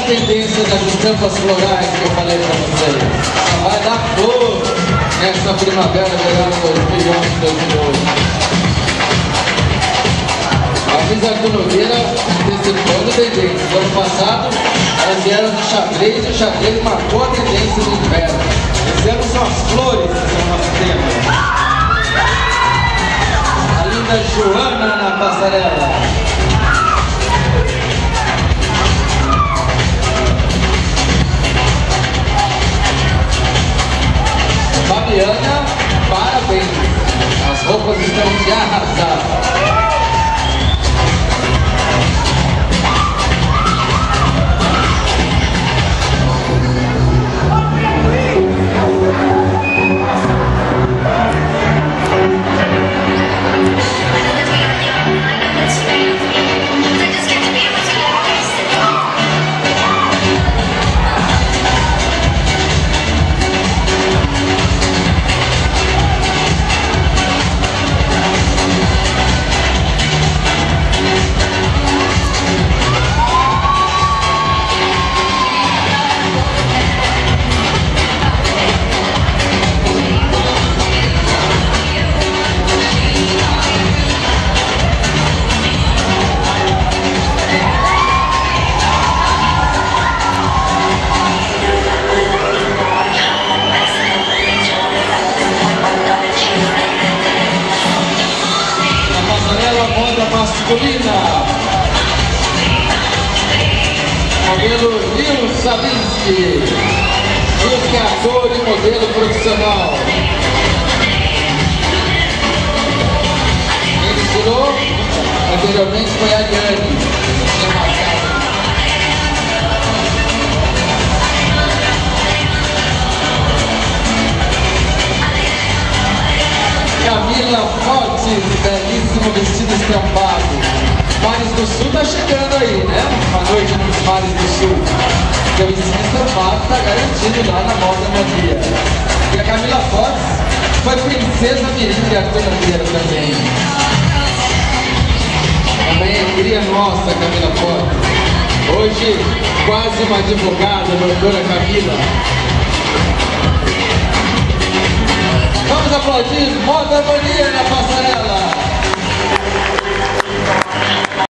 tendência das estampas florais que eu falei para vocês. Só vai dar flor nessa primavera, verão 2011, 2012. A Miss Arthur Nogueira antecipando tendências. No ano passado, elas vieram do xadrez e o xadrez marcou a tendência do inverno. Esse ano são as flores que são o nosso tema. A linda Joana na passarela. Fabiana, parabéns. As roupas estão de arrasar. Masculina, modelo Nil Sabinsky, que é ator e modelo profissional. Quem desfilou anteriormente foi a Ariane. Camila Fortes, belíssimo vestido estampado. Mares do Sul tá chegando aí, né? Uma noite nos Mares do Sul. Porque o vestido estampado tá garantido lá na Moda Mania. E a Camila Fortes foi princesa mirim de Arthur Nogueira também. Também é cria nossa, Camila Fortes. Hoje, quase uma advogada, doutora Camila. Vamos aplaudir Moda Mania na passarela.